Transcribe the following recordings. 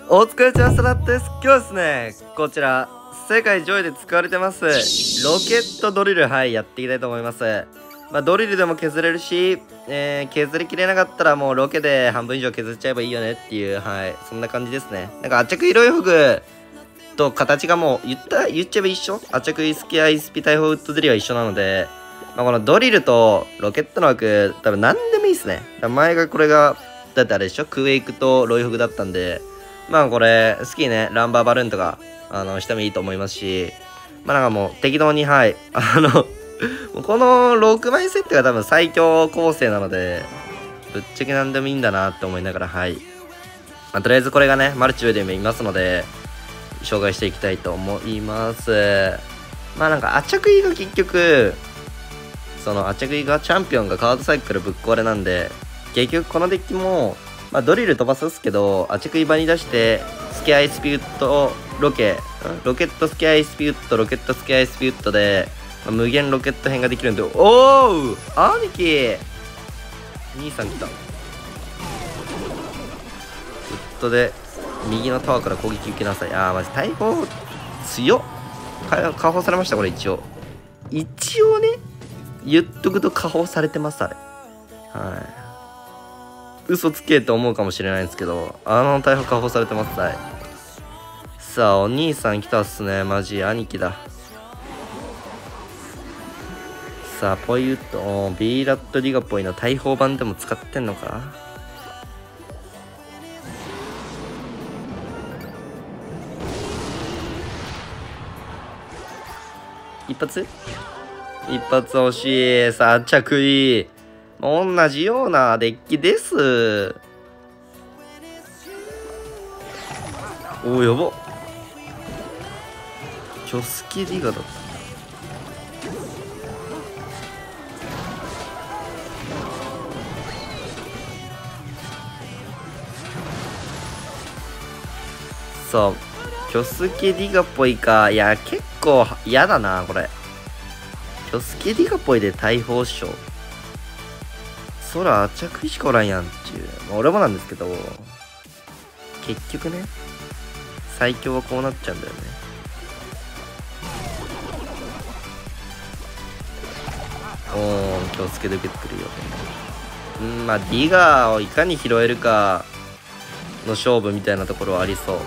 お疲れ様です。今日はですね、こちら、世界上位で使われてます、ロケットドリル、はい、やっていきたいと思います。ドリルでも削れるし、削りきれなかったらもうロケで半分以上削っちゃえばいいよねっていう、はい、そんな感じですね。なんか、アチャクイロイフグと形がもう、言っちゃえば一緒。アチャクイスキアイスピ大砲ウッドドリルは一緒なので、このドリルとロケットの枠、多分何でもいいですね。前がこれが、だってあれでしょ、クウェイクとロイフグだったんで、これ、好きにね、ランバーバルーンとか、してもいいと思いますし、なんかもう、適当に、はい、この6枚設定が多分最強構成なので、ぶっちゃけ何でもいいんだなって思いながら、はい。とりあえずこれがね、マルチでもいますので、紹介していきたいと思います。なんか、アチャクイが結局、そのアチャクイがチャンピオンがカードサイクルぶっ壊れなんで、結局このデッキも、ドリル飛ばすっすけど、アチャクイ場に出して、スケアイスピュット、ロケットスケアイスピュット、ロケットスケアイスピュットで、無限ロケット編ができるんで、おー兄貴兄さん来た。ウッドで、右のタワーから攻撃受けなさい。マジ大砲、強っ。解放されました、これ一応。一応ね、言っとくと解放されてます、あれ。はい。嘘つけと思うかもしれないんですけど、大砲解放されてます。はい。さあ、お兄さん来たっすね。マジ、兄貴だ。さあ、ポイウッド、ビーラットリガポイの大砲版でも使ってんのか。一発惜しい。さあ、着衣。同じようなデッキです。おお、やば。チョスケリガだった。そう。チョスケリガっぽいか。いや、結構嫌だな、これ。チョスケリガっぽいで大砲っしょ。空アチャクイしかおらんやんっていう。俺もなんですけど、結局ね、最強はこうなっちゃうんだよね。気をつけて受けてくるよ。ディガーをいかに拾えるかの勝負みたいなところはありそう。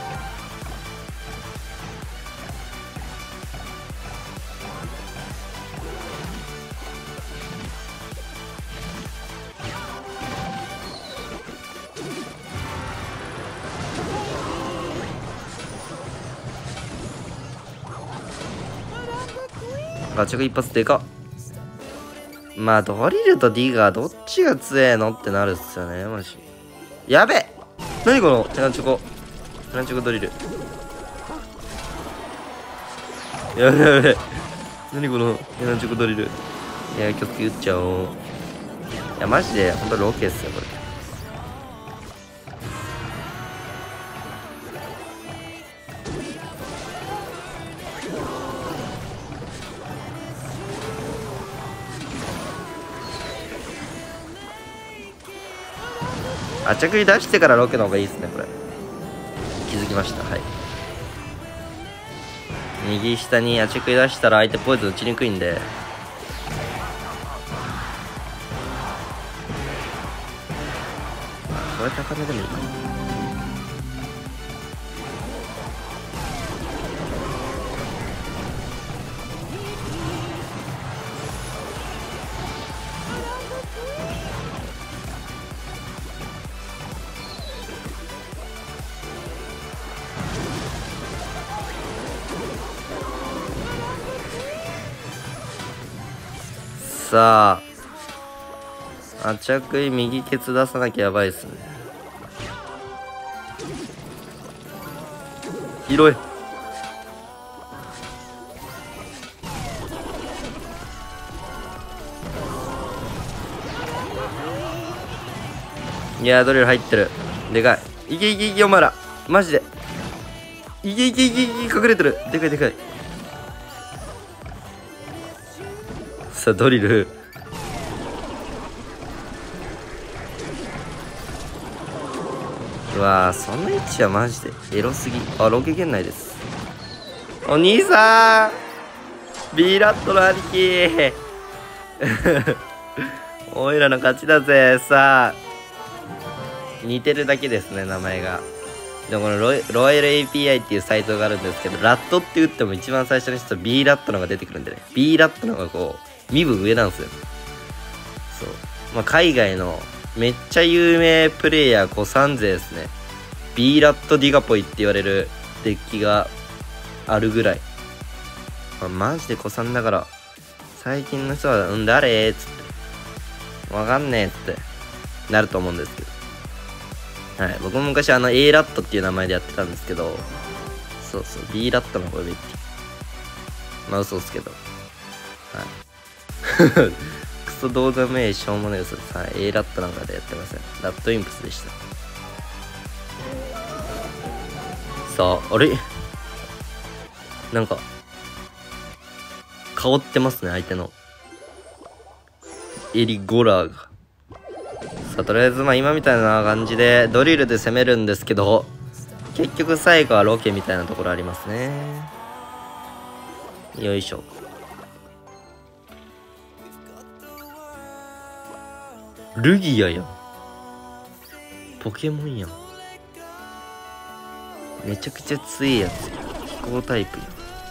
ガチャが一発でかっ。ドリルとディガーどっちが強えのってなるっすよね、マジ。やべえ、何このヘナチョコドリル。やべやべ、何このヘナチョコドリル。いや、曲打っちゃおう。いや、マジでほんとロケっすよ、これ。アチャクリ出してからロケの方がいいですね、これ。気づきました。はい。右下にアチャクリ出したら相手ポイズン打ちにくいんで。これ高めでもいいかな。さあ、アチャクイ右ケツ出さなきゃやばいっすね。広い。いやー、ドリル入ってる。でかい。いけいけいけ、お前ら。マジで。いけいけいけいけ、隠れてる。でかいでかい。さあ、ドリル。 わー、そんな位置はマジでエロすぎ。あ、ロケ圏内です。お兄さん B ラットの兄貴おいらの勝ちだぜ。さあ、似てるだけですね、名前が。でもこのロイヤル API っていうサイトがあるんですけど、ラットって打っても一番最初にしたら B ラットのが出てくるんでね。B ラットのがこう、身分上なんですよ。そう。まあ、海外のめっちゃ有名プレイヤー古参勢ですね。B ラットディガポイって言われるデッキがあるぐらい。まあ、マジで古参だから、最近の人は、誰っつって。わかんねえってなると思うんですけど。はい、僕も昔A ラットっていう名前でやってたんですけど、そうそう、B ラットの方が上って。まあ嘘ですけど。はい。クソどうでもいいしょうもない嘘です。はい、A ラットなんかでやってません。ラットインプスでした。さあ、あれなんか、変わってますね、相手の。エリゴラーが。さあ、とりあえずまあ今みたいな感じでドリルで攻めるんですけど、結局最後はロケみたいなところありますね。よいしょ。ルギアやん。ポケモンやん。めちゃくちゃ強いやつや。飛行タイプ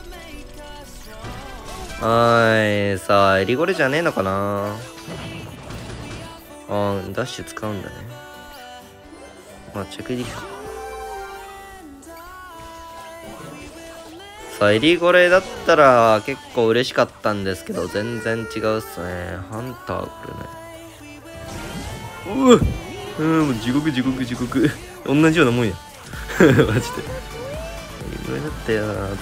や。さあ、エリゴレじゃねえのかな。ダッシュ使うんだね。まあ、着陸か。さあ、エリゴレだったら結構嬉しかったんですけど、全然違うっすね。ハンターこれね。もう地獄。同じようなもんや。マジで。エリゴレだったよな、つって。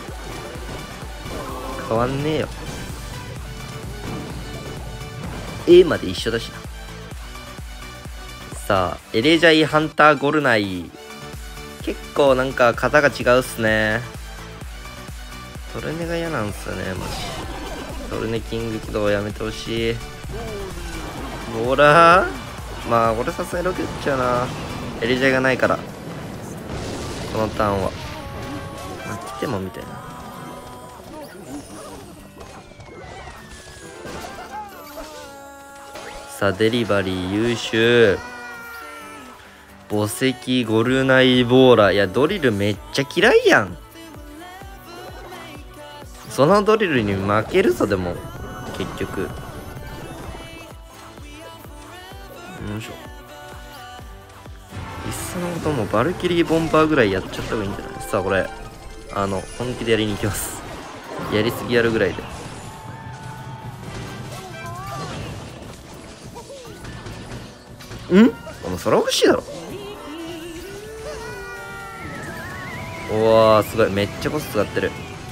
変わんねえよ。A まで一緒だしな。さあ、エレジャイハンターゴルナイ。結構なんか型が違うっすね。トルネが嫌なんすよね、マジ。トルネキング起動やめてほしい。ほらまあ、これさすがにロケっちゃうな。エレジャイがないから。このターンは。まあ、来てもみたいな。さあ、デリバリー優秀。墓石ゴルナイボーラ。いや、ドリルめっちゃ嫌いやん。そのドリルに負けるぞ、でも。結局。よいしょ。いっそのこともバルキリーボンバーぐらいやっちゃった方がいいんじゃない？さあ、これ。本気でやりに行きます。やりすぎやるぐらいで。もうそれは欲しいだろ。うわー、すごい。めっちゃコス使ってる。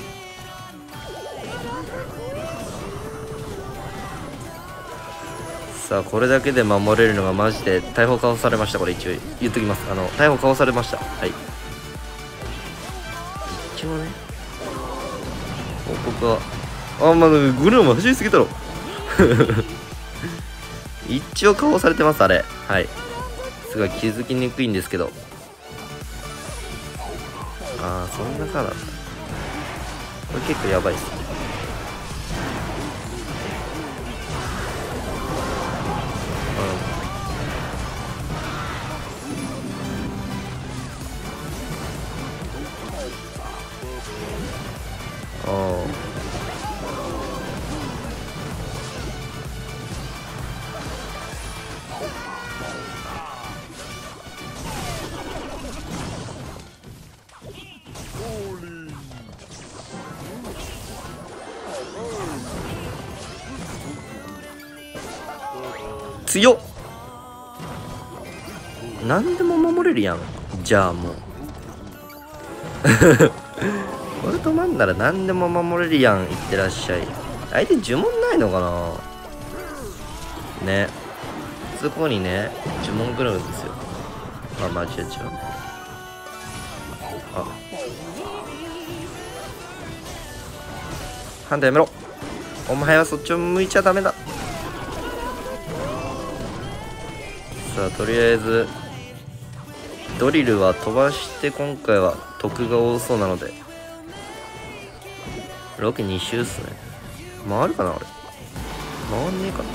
さあ、これだけで守れるのがマジで逮捕かわされました。これ一応言っときます。逮捕かわされました。はい。一応ね。報告は。まだグルーも走りすぎたろ。一応かわされてます、あれ。はい。すごい気づきにくいんですけど。そんなカーだった。これ結構やばいっすね。強っ。何でも守れるやん。じゃあもうこれ止まんなら何でも守れるやん。いってらっしゃい。相手呪文ないのかなね。そこにね呪文来るんですよ。間違えちゃう。ハンターやめろ。お前はそっちを向いちゃダメだ。さあ、とりあえずドリルは飛ばして今回は得が多そうなのでロケ2周っすね。回るかな俺。回んねえかな。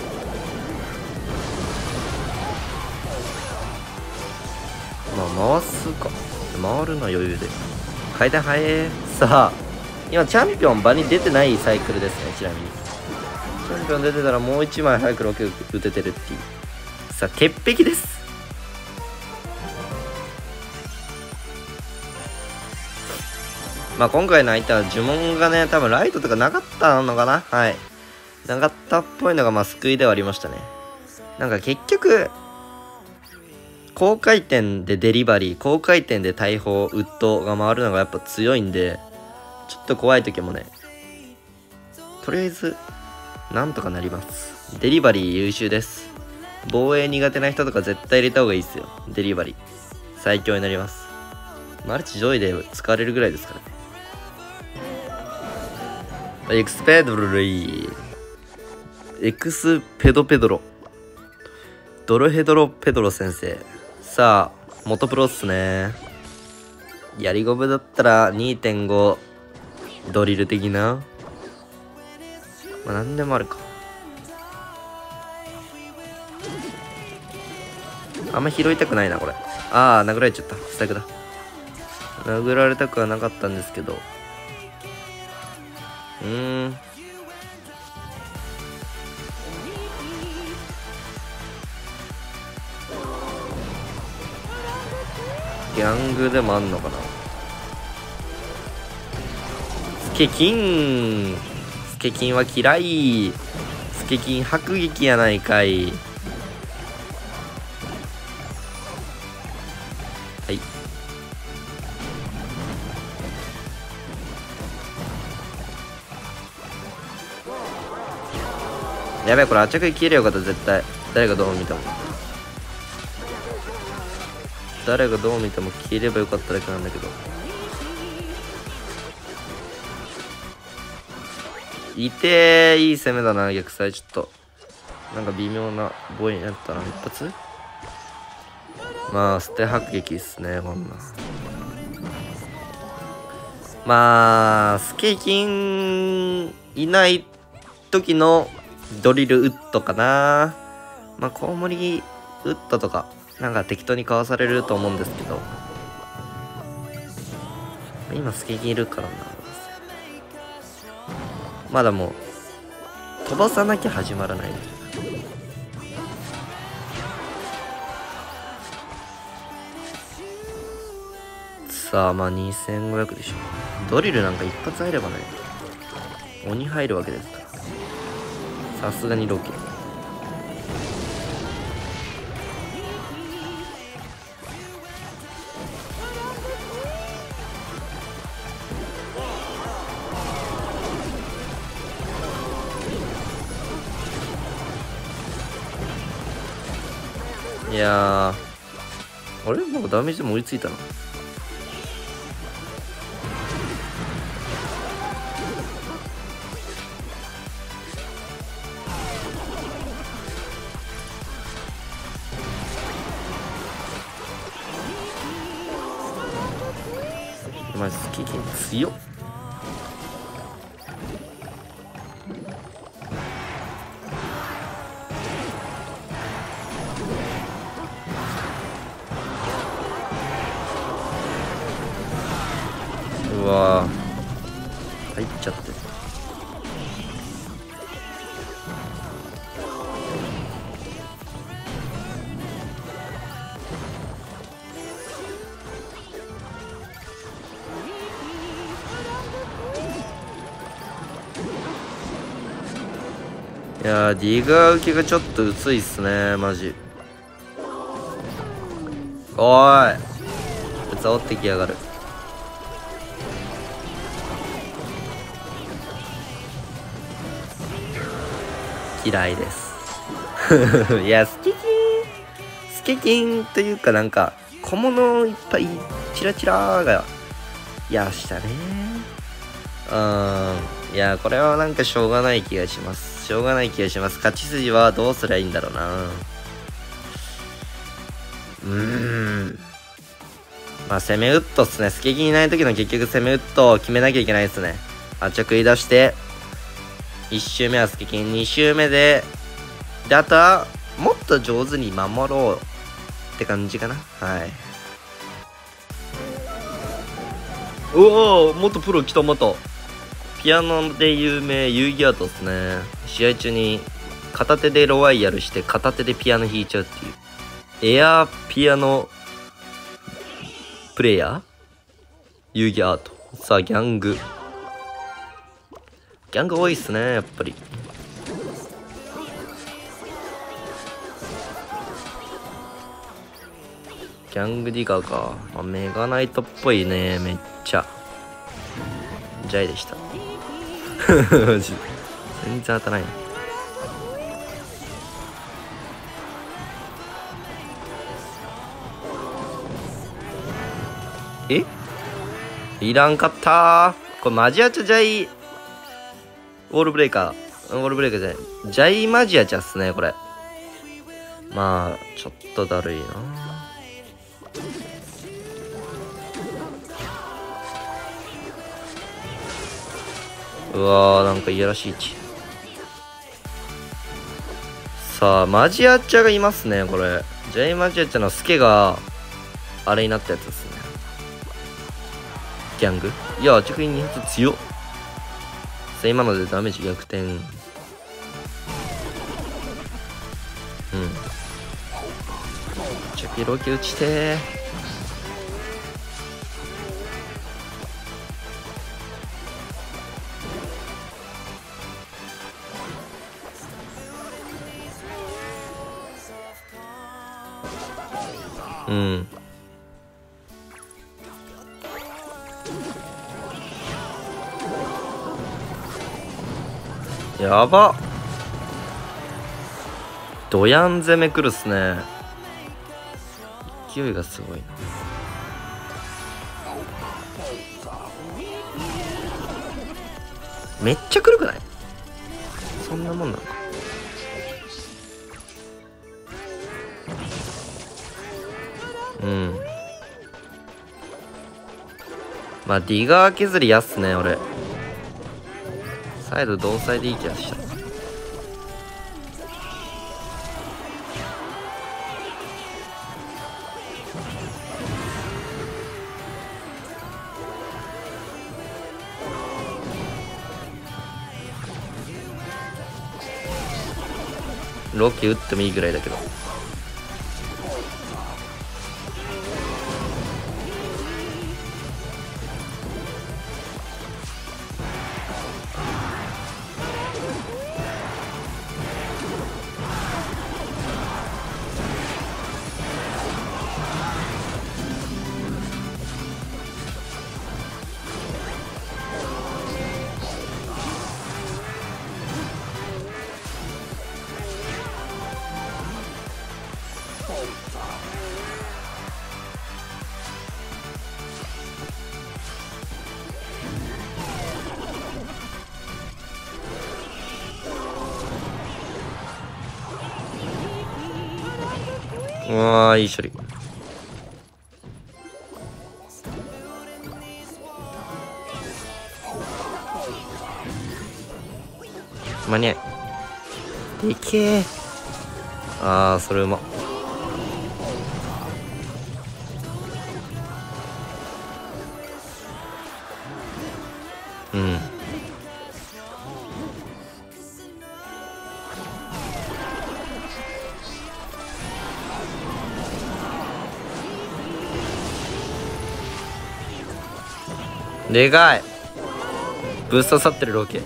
まあ回すか。回るのは余裕で。回転早え。さあ今チャンピオン場に出てないサイクルですね。ちなみにチャンピオン出てたらもう1枚早くロケ打ててるっていう。さあ鉄壁です。まあ今回の相手は呪文がね多分ライトとかなかったのかな。はい、なかったっぽいのがまあ救いではありましたね。なんか結局高回転でデリバリー、高回転で大砲、ウッドが回るのがやっぱ強いんで、ちょっと怖い時もね、とりあえずなんとかなります。デリバリー優秀です。防衛苦手な人とか絶対入れた方がいいですよ。デリバリー最強になります。マルチ上位で使われるぐらいですからね。エクスペドロドロヘドロペドロ先生。さあ元プロっすね。やりゴムだったら 2.5 ドリル的な、まあ何でもあるか。あんま拾いたくないなこれ。ああ殴られちゃった。スタイクだ。殴られたくはなかったんですけど、ギャングでもあんのかな。スケキンは嫌い。スケキン迫撃やないかい。はい、やべえこれ圧着消えりゃよかった。絶対誰がどう見ても消えればよかっただけなんだけど。いてー、いい攻めだな。逆サイちょっとなんか微妙なボイになったな。一発まあ捨て迫撃っすねこんな。まあスケキンいない時のドリルウッドかな。まあコウモリウッドとかなんか適当にかわされると思うんですけど、今スケキンいるからな。まだもう飛ばさなきゃ始まらない。さあまあ2500でしょ。ドリルなんか一発入ればね鬼入るわけですから。さすがにロケ。いやーあれもうダメージも追いついたな。まじスキキン強っ。うわー入っちゃって。いやーディガー受けがちょっと薄いっすねマジ。おーい煽ってきやがる。嫌いですいやスケキンというかなんか小物いっぱいチラチラがやしたね。いやこれはなんかしょうがない気がします。勝ち筋はどうすりゃいいんだろうな。 まあ攻めウッドっすね。スケキにいない時の結局攻めウッドを決めなきゃいけないですね。あっちゃ食い出して1周目はスケキン、2周目であとはもっと上手に守ろうって感じかな。はい。おお、元プロ来た。またピアノで有名遊戯アートっすね。試合中に片手でロワイヤルして片手でピアノ弾いちゃうっていうエアーピアノプレイヤー遊戯アート。さあギャング多いっすね、やっぱり。ギャングディガーか。まあ、メガナイトっぽいね。めっちゃジャイでした。全然当たらない。え、いらんかったー。これマジアチャジャイウォールブレイカーじゃない、ジャイマジアチャっすねこれ。まあちょっとだるいな。うわー、なんかいやらしい位置。さあマジアチャがいますね。これジャイマジアチャのスケがあれになったやつですね。ギャング、いや着に2発強っ。さあ今のでダメージ逆転。着ロケ打ちてー。やばっ、ドヤン攻めくるっすね。勢いがすごいな。めっちゃくるくない？そんなもんなのか。まあディガー削りやっすね。俺サイド同サイでいい気がした。ロケ打ってもいいぐらいだけど。うわー、いい処理。間に合い。でけえ。ああ、それうま。でかい。ぶっ刺さってるロケ。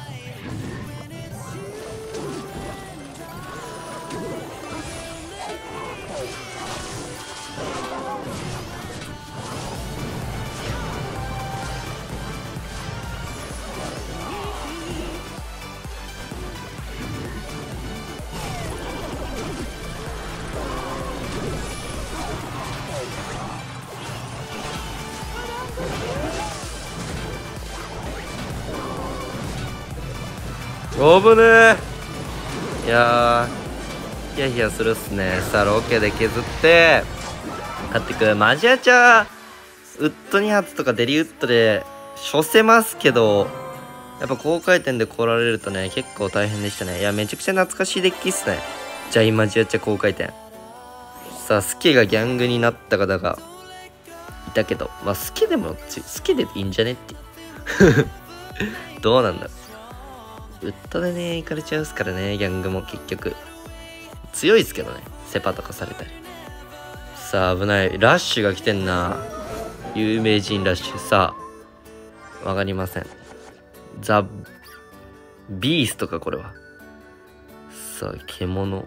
おぶねー。いやーヒヤヒヤするっすね。さあロケで削って買ってく。マジアチャウッド2発とかデリウッドで処せますけど、やっぱ高回転で来られるとね、結構大変でしたね。いや、めちゃくちゃ懐かしいデッキっすね。ジャイマジアチャ高回転。さあ、スケがギャングになった方がいたけど、まあ、スケでいいんじゃねって。どうなんだろう。ウッドでね、行かれちゃうっすからね、ギャングも結局。強いっすけどね、セパとかされたり。さあ、危ない。ラッシュが来てんな。有名人ラッシュ。さあ、わかりません。ザ・ビーストか、これは。さあ、獣。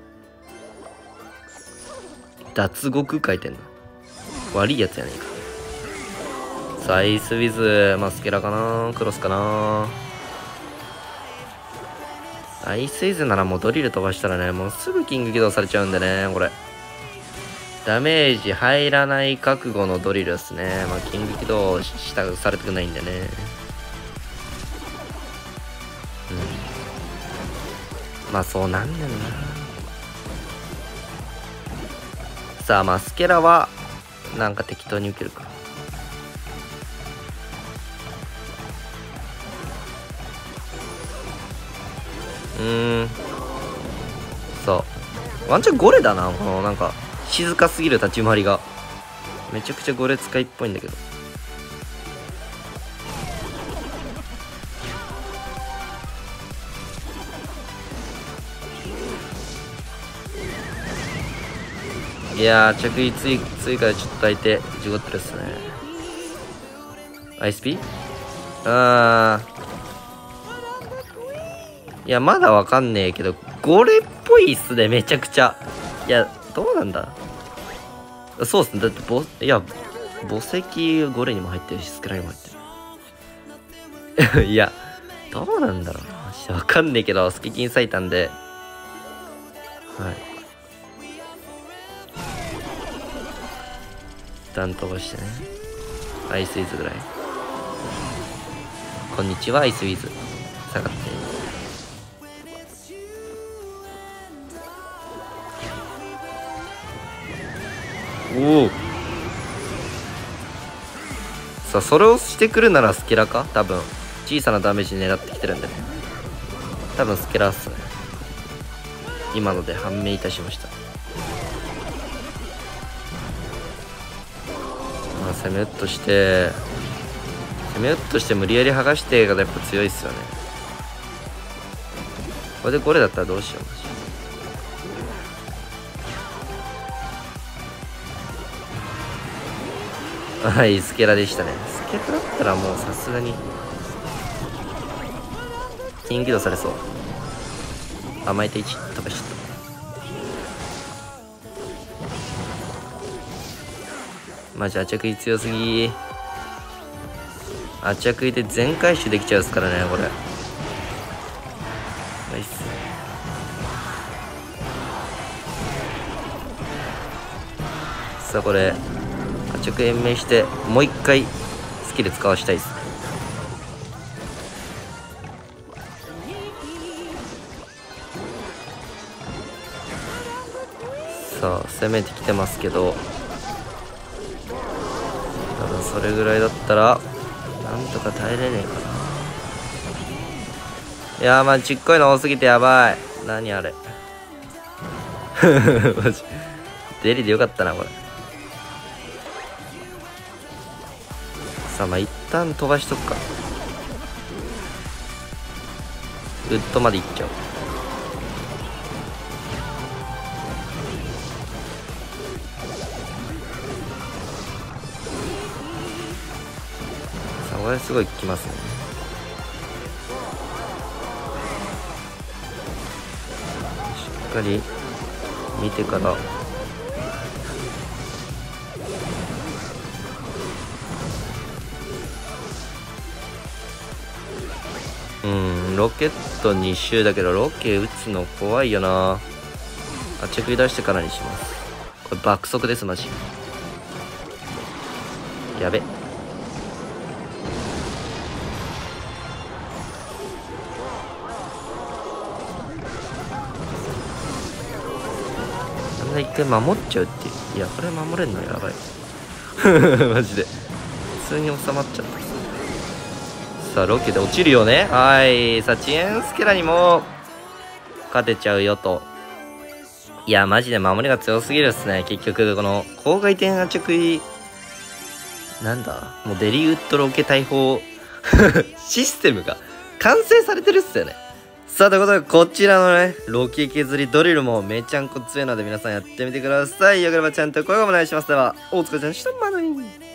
脱獄書いてんの。悪いやつやねえか。さあ、アイスウィズ、マスケラかな、クロスかな。アイスウィズならもうドリル飛ばしたらね、もうすぐキング起動されちゃうんでね、これ。ダメージ入らない覚悟のドリルですね。まあ、キング起動されたくないんでね。まあそうなんねんな。さあマスケラはなんか適当に受けるか。そうワンチャンゴレだな。このなんか静かすぎる立ち回りがめちゃくちゃゴレ使いっぽいんだけど。いやー、着衣追加でちょっと相手事故ってるっすね。ISP？ いや、まだわかんねえけど、ゴレっぽいっすね、めちゃくちゃ。いや、どうなんだ。そうっすね。だって墓石ゴレにも入ってるし、スクラにも入ってる。いや、どうなんだろうな。わかんねえけど、スケキン咲いたんで。はい。一旦飛ばしてね。アイスウィズぐらい。こんにちは、アイスウィズ。下がって。おお。さあ、それをしてくるならスケラか多分。小さなダメージ狙ってきてるんでね。多分スケラっすね。今ので判明いたしました。まあ、攻め打っとして無理やり剥がしてがやっぱ強いっすよね。これでこれだったらどうしよう。はい、スケラでしたね。スケラだったらもうさすがにキング起動されそう。甘えて1とかしちゃった。マジアチャクイ強すぎ。アチャクイで全回収できちゃうっすからね、これ。ナイス。さあ、これアチャク延命してもう一回スキル使わしたいっすね。さあ攻めてきてますけど、多分それぐらいだったらなんとか耐えれねえかな。いやー、まあちっこいの多すぎてやばい。何あれ。マジデリでよかったなこれ。さあ、まあ一旦飛ばしとくか。ウッドまで行っちゃう。さあ、これすごい効きますね。しっかり見てから。ロケット2周だけどロケ撃つの怖いよな。あ、着衣出してからにします。これ爆速ですマジ。やべ。なんだ一回守っちゃうっていう。いやこれ守れんのやばい。マジで通に収まっちゃった。さあ、ロケで落ちるよね。はい。さあ、チエンスケラにも、勝てちゃうよと。いや、マジで守りが強すぎるっすね。結局、この、高回転圧着衣、なんだもうデリウッドロケ大砲システムが完成されてるっすよね。さあ、ということで、こちらのね、ロケ削りドリルもめちゃんこ強いので皆さんやってみてください。よければちゃんと声をお願いします。では、お疲れ様でした。まだいい。